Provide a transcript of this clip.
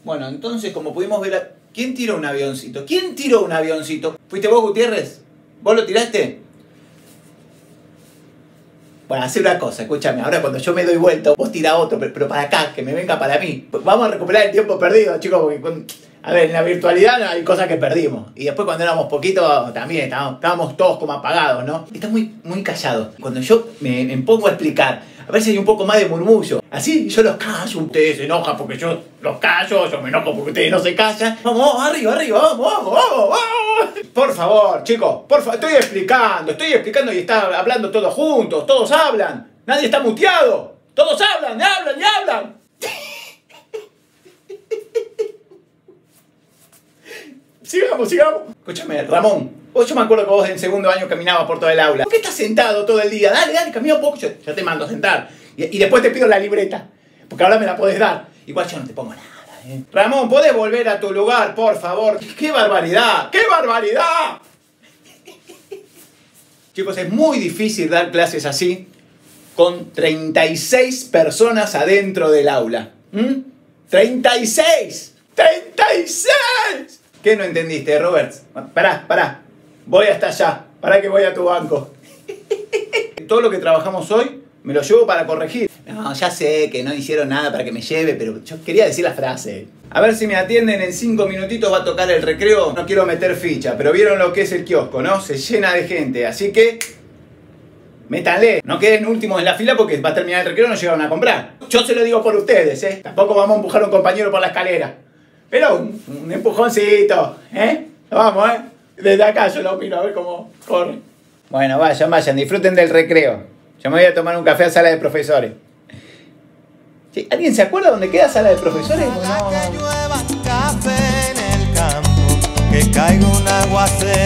Bueno, entonces, como pudimos ver, ¿quién tiró un avioncito? ¿Quién tiró un avioncito? ¿Fuiste vos, Gutiérrez? ¿Vos lo tiraste? Bueno, hacer una cosa, escúchame, ahora cuando yo me doy vuelta, vos tirá otro, pero para acá, que me venga para mí. Vamos a recuperar el tiempo perdido, chicos, porque, a ver, en la virtualidad hay cosas que perdimos. Y después cuando éramos poquitos, también estábamos todos como apagados, ¿no? Está muy callado. Cuando yo me pongo a explicar, a ver si hay un poco más de murmullo. Así yo los callo, ustedes se enojan porque yo los callo, yo me enojo porque ustedes no se callan. Vamos, arriba, vamos. Por favor, chicos, por favor, estoy explicando y está hablando todos juntos, todos hablan. Nadie está muteado. Todos hablan. Sigamos. Escúchame, Ramón. Yo me acuerdo que vos en segundo año caminabas por todo el aula. ¿Por qué estás sentado todo el día? Dale, camina un poco. Yo te mando a sentar. Y después te pido la libreta. Porque ahora me la podés dar. Igual yo no te pongo nada, ¿eh? Ramón, ¿podés volver a tu lugar, por favor? ¡Qué barbaridad! Chicos, es muy difícil dar clases así con 36 personas adentro del aula. ¡36! ¿Qué no entendiste, Robert? Pará. Voy hasta allá. Pará que voy a tu banco. Todo lo que trabajamos hoy me lo llevo para corregir. No, ya sé que no hicieron nada para que me lleve, pero yo quería decir la frase. A ver si me atienden en 5 minutitos, va a tocar el recreo. No quiero meter ficha, pero vieron lo que es el kiosco, ¿no? Se llena de gente, así que métanle. No queden últimos en la fila porque va a terminar el recreo y no llegaron a comprar. Yo se lo digo por ustedes, ¿eh? Tampoco vamos a empujar a un compañero por la escalera. Pero un empujoncito, ¿eh? Vamos, ¿eh? Desde acá yo lo miro a ver cómo corre. Bueno, vayan, disfruten del recreo. Yo me voy a tomar un café a sala de profesores. ¿Sí? ¿Alguien se acuerda dónde queda sala de profesores? Que llueva café en el campo, que caiga un aguacero.